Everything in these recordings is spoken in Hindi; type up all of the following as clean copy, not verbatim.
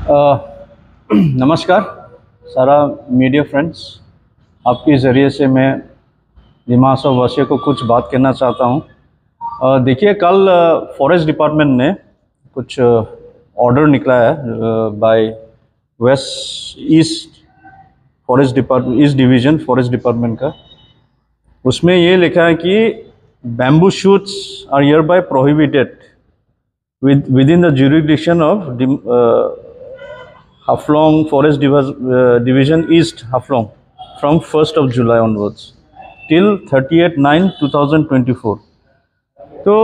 नमस्कार सारा मीडिया फ्रेंड्स। आपके ज़रिए से मैं दिमाग वासियों को कुछ बात करना चाहता हूँ। देखिए, कल फॉरेस्ट डिपार्टमेंट ने कुछ ऑर्डर निकला है by west east forest department, east division forest department का। उसमें ये लिखा है कि bamboo shoots are hereby prohibited within the jurisdiction of Haflong Forest Division East Haflong from 1st of July onwards till 30/9/2024। तो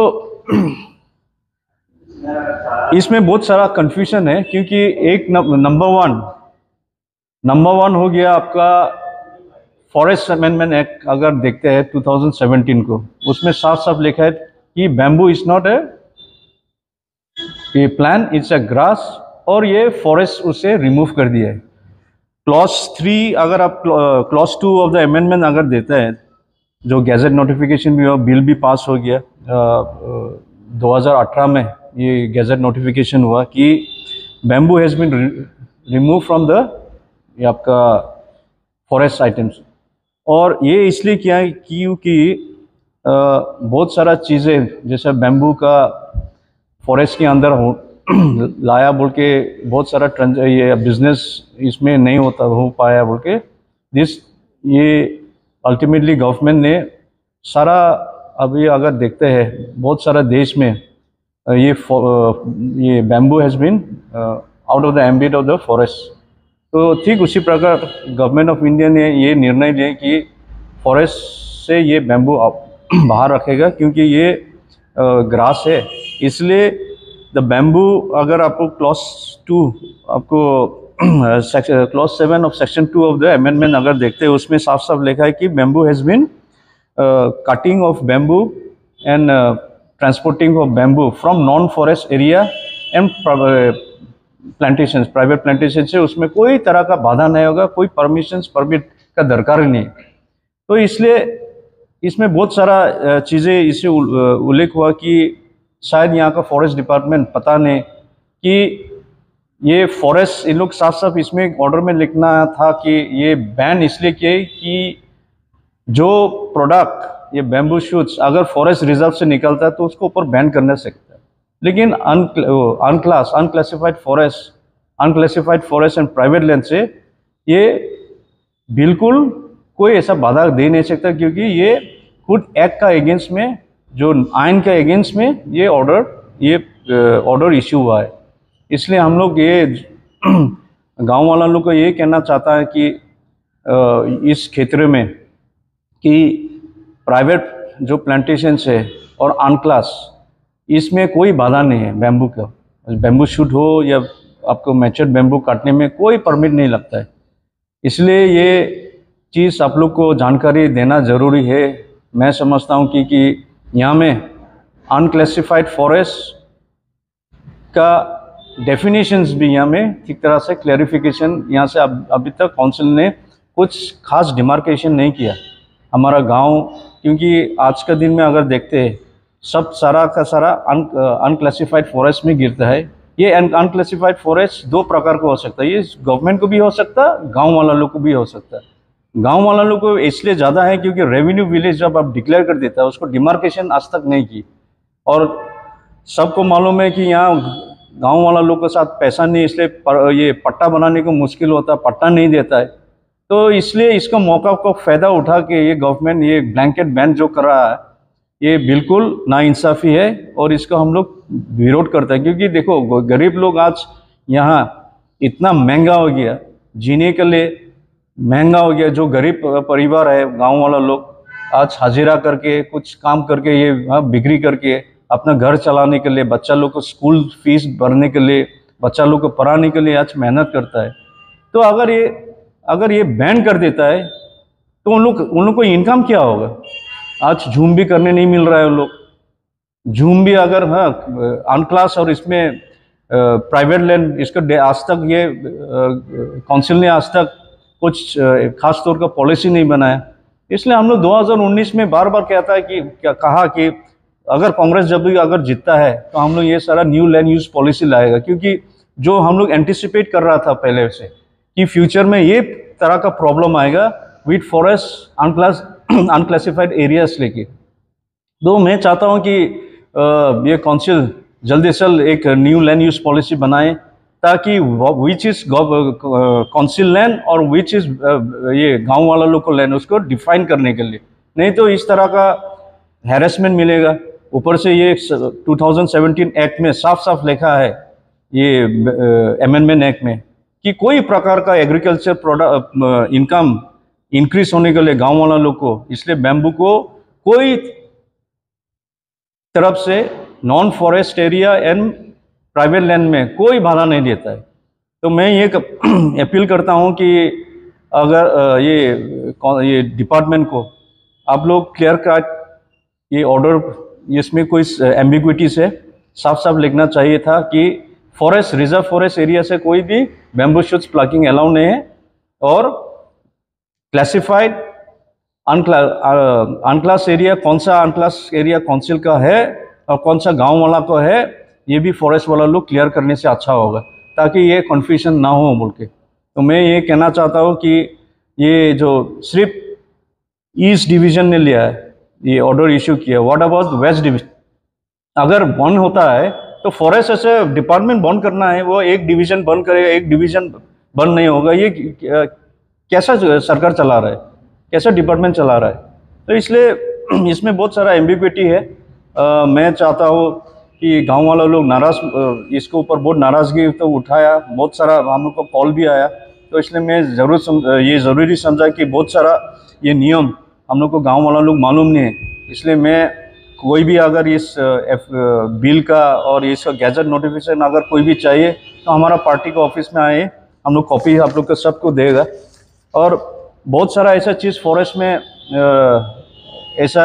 इसमें बहुत सारा कंफ्यूजन है, क्योंकि एक नंबर वन हो गया आपका फॉरेस्ट अमेंडमेंट एक्ट। अगर देखते हैं 2017 को, उसमें साफ साफ लिखा है कि bamboo is not a plan, it's a grass, और ये फॉरेस्ट उसे रिमूव कर दिया है। क्लॉज 3, अगर आप क्लॉज 2 ऑफ द अमेंडमेंट अगर देते हैं, जो गैजेट नोटिफिकेशन भी हुआ, बिल भी पास हो गया 2018 में, ये गैजेट नोटिफिकेशन हुआ कि bamboo has been remove from the आपका फॉरेस्ट आइटम्स। और ये इसलिए किया है क्योंकि बहुत सारा चीज़ें जैसे बैम्बू का फॉरेस्ट के अंदर लाया बोल के बहुत सारा ये बिजनेस इसमें नहीं हो पाया बोल के ये अल्टीमेटली गवर्नमेंट ने सारा, अभी अगर देखते हैं बहुत सारा देश में ये bamboo has been out of the ambit of the forest. तो ठीक उसी प्रकार गवर्नमेंट ऑफ इंडिया ने ये निर्णय लिया कि फॉरेस्ट से ये बैम्बू बाहर रखेगा, क्योंकि ये ग्रास है। इसलिए द बैम्बू, अगर आपको क्लॉज 2, आपको clause 7 of section 2 of the amendment अगर देखते हैं, उसमें साफ साफ लिखा है कि bamboo has been cutting of bamboo and transporting of bamboo from non forest area and plantation, private plantation से उसमें कोई तरह का बाधा नहीं होगा, कोई परमिट का दरकार ही नहीं। तो इसलिए इसमें बहुत सारा चीज़ें इससे उल्लेख हुआ कि शायद यहाँ का फॉरेस्ट डिपार्टमेंट पता नहीं कि ये फॉरेस्ट, इन लोग साफ साफ इसमें ऑर्डर में लिखना था कि ये बैन इसलिए किए कि जो प्रोडक्ट ये बैम्बू शूट्स अगर फॉरेस्ट रिजर्व से निकलता है तो उसको ऊपर बैन करने सकता है, लेकिन unclassified forest and private land से ये बिल्कुल कोई ऐसा बाधा दे नहीं सकता, क्योंकि ये खुद एक्ट का अगेंस्ट में, जो आइन के अगेंस्ट में ये ऑर्डर इश्यू हुआ है। इसलिए हम लोग ये गांव वाला लोग को ये कहना चाहता है कि इस क्षेत्र में कि प्राइवेट जो प्लांटेशंस है और अनक्लास, इसमें कोई बाधा नहीं है। बैम्बू का बैम्बू शूट हो या आपको मैच्योर्ड बैम्बू काटने में कोई परमिट नहीं लगता है। इसलिए ये चीज़ आप लोग को जानकारी देना ज़रूरी है। मैं समझता हूँ कि यहाँ में अनक्लासिफाइड फॉरेस्ट का डेफिनेशंस भी यहाँ में ठीक तरह से क्लैरिफिकेशन यहाँ से अभी तक काउंसिल ने कुछ खास डिमार्केशन नहीं किया हमारा गांव, क्योंकि आज का दिन में अगर देखते हैं सब सारा का सारा अनक्लासिफाइड फॉरेस्ट में गिरता है। ये अनक्लासिफाइड फॉरेस्ट दो प्रकार का हो सकता है, ये गवर्नमेंट को भी हो सकता है, गाँव वाला लोग को भी हो सकता है। गांव वाला लोग को इसलिए ज़्यादा है क्योंकि रेवेन्यू विलेज जब आप डिक्लेयर कर देता है, उसको डिमार्केशन आज तक नहीं की, और सबको मालूम है कि यहाँ गांव वाला लोग के साथ पैसा नहीं, इसलिए ये पट्टा बनाने को मुश्किल होता है, पट्टा नहीं देता है। तो इसलिए इसका मौका को फ़ायदा उठा के ये गवर्नमेंट ये ब्लैंकेट बैन जो कर रहा है, ये बिल्कुल नाइंसाफ़ी है और इसका हम लोग विरोध करते हैं। क्योंकि देखो, गरीब लोग आज यहाँ इतना महंगा हो गया, जीने के लिए महंगा हो गया। जो गरीब परिवार है, गांव वाला लोग आज हाजिरा करके कुछ काम करके ये बिक्री करके अपना घर चलाने के लिए, बच्चा लोग को स्कूल फीस भरने के लिए, बच्चा लोग को पढ़ाने के लिए आज मेहनत करता है। तो अगर ये बैन कर देता है तो उन लोग को इनकम क्या होगा? आज झूम भी करने नहीं मिल रहा है। उन लोग झूम भी अगर अनक्लास और इसमें प्राइवेट लैंड, इसको आज तक ये काउंसिल ने आज तक कुछ खास तौर का पॉलिसी नहीं बनाया। इसलिए हम लोग 2019 में बार बार कहा कि अगर कांग्रेस जब भी अगर जीतता है तो हम लोग ये सारा न्यू लैंड यूज पॉलिसी लाएगा, क्योंकि जो हम लोग एंटिसिपेट कर रहा था पहले से कि फ्यूचर में ये तरह का प्रॉब्लम आएगा विद फॉरेस्ट अनक्लासिफाइड एरियाज लेके। तो मैं चाहता हूँ कि ये काउंसिल जल्दी से जल्द एक न्यू लैंड यूज पॉलिसी बनाए, ताकि विच इज काउंसिल लैंड और विच इज ये गांव वाला लोग को लैंड, उसको डिफाइन करने के लिए। नहीं तो इस तरह का हैरेसमेंट मिलेगा। ऊपर से ये 2017 एक्ट में साफ साफ लिखा है, ये अमेंडमेंट एक्ट में, कि कोई प्रकार का एग्रीकल्चर प्रोडक्ट इनकम इंक्रीज होने के लिए गांव वाला लोग को, इसलिए बैम्बू को कोई तरफ से non forest area and private land में कोई बाधा नहीं देता है। तो मैं ये अपील करता हूं कि अगर ये डिपार्टमेंट को आप लोग क्लियर कट ये ऑर्डर, इसमें कोई एम्बिग्विटी से साफ साफ लिखना चाहिए था कि फॉरेस्ट रिजर्व फॉरेस्ट एरिया से कोई भी बैम्बू शूट्स प्लकिंग अलाउ नहीं है, और क्लासिफाइड अनक्लास एरिया कौन सा अनक्लास एरिया काउंसिल का है और कौन सा गांव वाला को है, ये भी फॉरेस्ट वाला लोग क्लियर करने से अच्छा होगा, ताकि ये कन्फ्यूजन ना हो बोल के। तो मैं ये कहना चाहता हूँ कि ये जो सिर्फ ईस्ट डिवीजन ने लिया है, ये ऑर्डर इशू किया, व्हाट अबाउट वेस्ट डिवीजन? अगर बंद होता है तो फॉरेस्ट ऐसे डिपार्टमेंट बंद करना है, वो एक डिवीजन बंद करेगा, एक डिवीजन बंद नहीं होगा, ये कैसा सरकार चला रहा है, कैसा डिपार्टमेंट चला रहा है? तो इसलिए इसमें बहुत सारा एम्बिग्विटी है। मैं चाहता हूँ कि गांव वाला लोग नाराज, इसके ऊपर बहुत नाराज़गी तो उठाया, बहुत सारा हम लोग को कॉल भी आया, तो इसलिए मैं ये ज़रूरी समझा कि बहुत सारा ये नियम हम लोग को गांव वाला लोग मालूम नहीं है। इसलिए मैं कोई भी अगर इस बिल का और इसका गैजेट नोटिफिकेशन अगर कोई भी चाहिए तो हमारा पार्टी के ऑफिस में आए, हम लोग कॉपी आप लोग को सबको देगा। और बहुत सारा ऐसा चीज़ फॉरेस्ट में ऐसा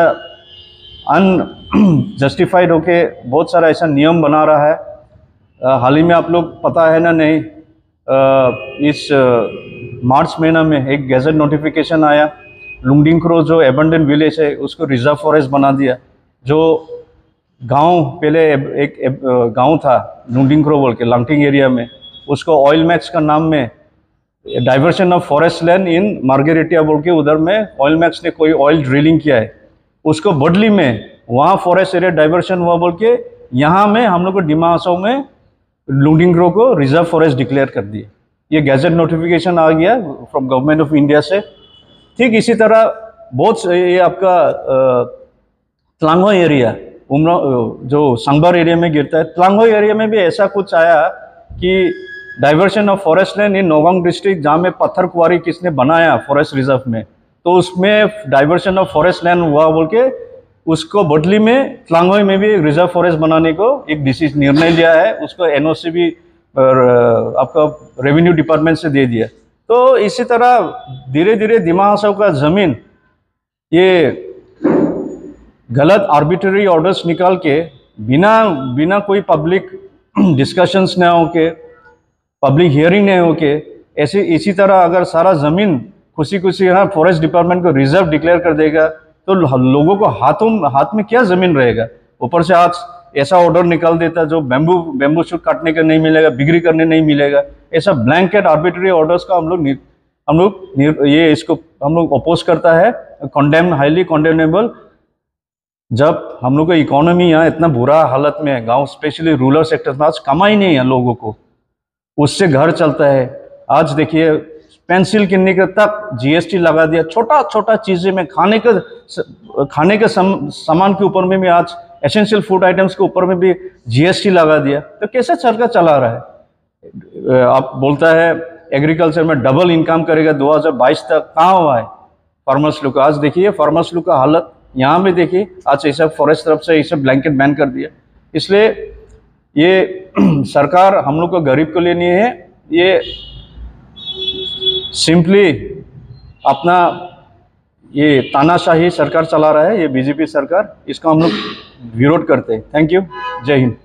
अनजस्टिफाइड होके बहुत सारा ऐसा नियम बना रहा है। हाल ही में आप लोग पता है ना नहीं, इस मार्च महीना में एक गैजेट नोटिफिकेशन आया, लुंगडिंग जो एबंडेंट विलेज है उसको रिजर्व फॉरेस्ट बना दिया। जो गांव पहले एक गांव था लुंगडिंग बोल के लांगटिंग एरिया में, उसको ऑयल मैक्स का नाम में diversion of forest land in Margherita बोल के उधर में ऑयल मैक्स ने कोई ऑयल ड्रिलिंग किया है, उसको बदली में वहाँ फॉरेस्ट एरिया डाइवर्शन हुआ बोल के यहाँ में हम लोग को डिमा हासाओ में लुंगडिंग को रिजर्व फॉरेस्ट डिक्लेयर कर दिए। ये गैजेट नोटिफिकेशन आ गया फ्रॉम गवर्नमेंट ऑफ इंडिया से। ठीक इसी तरह बहुत ये आपका तलांगो एरिया जो सांबर एरिया में गिरता है, तलांगो एरिया में भी ऐसा कुछ आया कि diversion of forest land in Nagaon district, जहाँ में पत्थर कुआरी किसने बनाया फॉरेस्ट रिजर्व में, तो उसमें डाइवर्शन ऑफ फॉरेस्ट लैंड हुआ बोल के उसको बदली में तलांगोई में भी रिजर्व फॉरेस्ट बनाने को एक निर्णय लिया है। उसको एनओसी भी आपका रेवेन्यू डिपार्टमेंट से दे दिया। तो इसी तरह धीरे धीरे दिमा हासाओ का ज़मीन ये गलत आर्बिट्ररी ऑर्डर्स निकाल के बिना कोई पब्लिक डिस्कशंस न हो के, पब्लिक हियरिंग नहीं हो के, ऐसे इसी तरह अगर सारा ज़मीन खुशी खुशी यहाँ फॉरेस्ट डिपार्टमेंट को रिजर्व डिक्लेयर कर देगा तो लोगों को हाथ में क्या ज़मीन रहेगा? ऊपर से आज ऐसा ऑर्डर निकाल देता जो बैम्बू शूट काटने का नहीं मिलेगा, बिक्री करने नहीं मिलेगा, ऐसा ब्लैंकेट आर्बिट्ररी ऑर्डर्स का हम लोग अपोज करता है, हाईली कंडेमेबल। जब हम लोग का इकोनॉमी यहाँ इतना बुरा हालत में है, गाँव स्पेशली रूरल सेक्टर में आज कमाई नहीं है लोगों को, उससे घर चलता है। आज देखिए पेंसिल किनने के तक जीएसटी लगा दिया, छोटा छोटा चीज़ें में खाने के सामान के ऊपर में भी आज एसेंशियल फूड आइटम्स के ऊपर में भी जीएसटी लगा दिया। तो कैसे सरकार चला रहा है? आप बोलता है एग्रीकल्चर में डबल इनकम करेगा 2022 तक, कहाँ हुआ है फार्मर्स लोग? आज देखिए फार्मर्स लोग का हालत यहाँ में देखिए, आज ऐसा फॉरेस्ट तरफ से ऐसा ब्लैंकेट बैन कर दिया। इसलिए ये सरकार हम लोग को गरीब को लिए नहीं है, ये सिंपली अपना ये तानाशाही सरकार चला रहा है, ये बीजेपी सरकार, इसका हम लोग विरोध करते हैं। थैंक यू, जय हिंद।